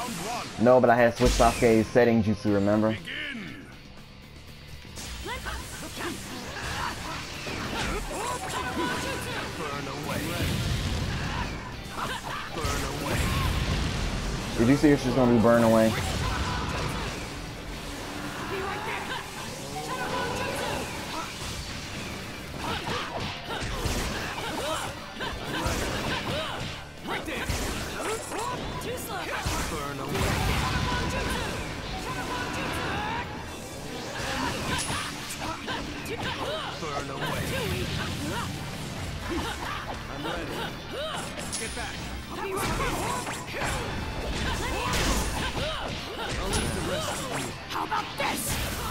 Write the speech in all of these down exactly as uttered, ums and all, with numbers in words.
No, but I had switched Sasuke's setting jutsu, remember? Did you see if she's gonna be burned away? I'm ready. Get back. I'll be right there. I'll leave the rest to you. How about this?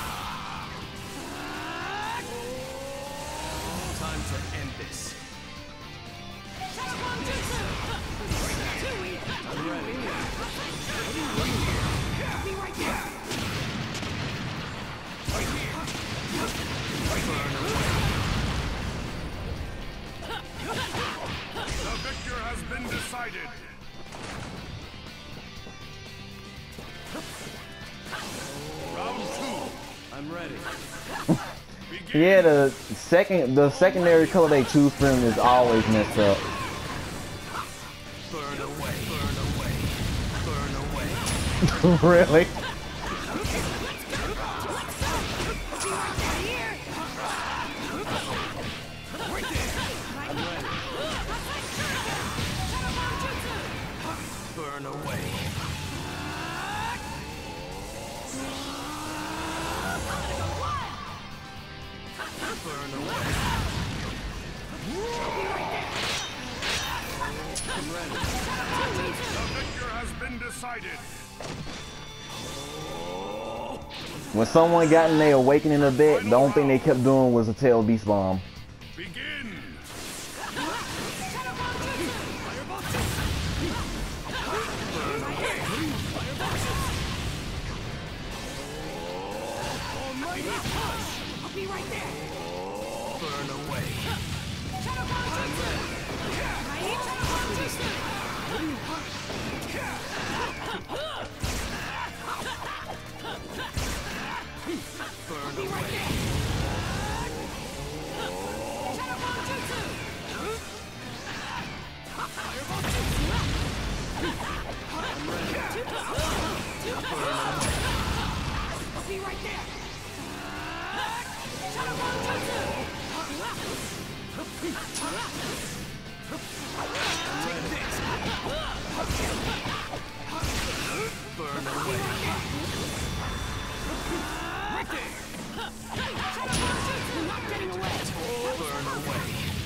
Time to end this. I'm ready. I'll be right there. Burn away. The victor has been decided. Round two. I'm ready. Yeah, the second, the secondary color they choose for him is always messed up. Burn away, burn away, burn away. Really? Burn away. Burn away. I'm ready. The victor has been decided. When someone got in their awakening a bit, the only thing they kept doing was a tail beast bomb. Begin. I'll be right there. Burn away. Burn away. I'm ready. I'll be right there. Burn away. Right there. Not getting away. Burn away.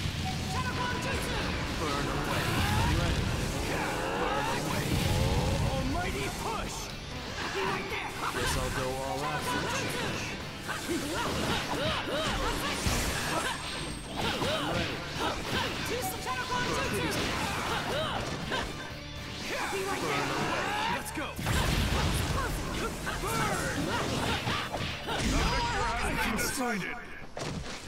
Burn away. I'm ready. Burn away. Almighty push. Be right there. Guess I'll go all out for a change. I'm ready. Burn away. Let's go. Burn. The victor has been decided.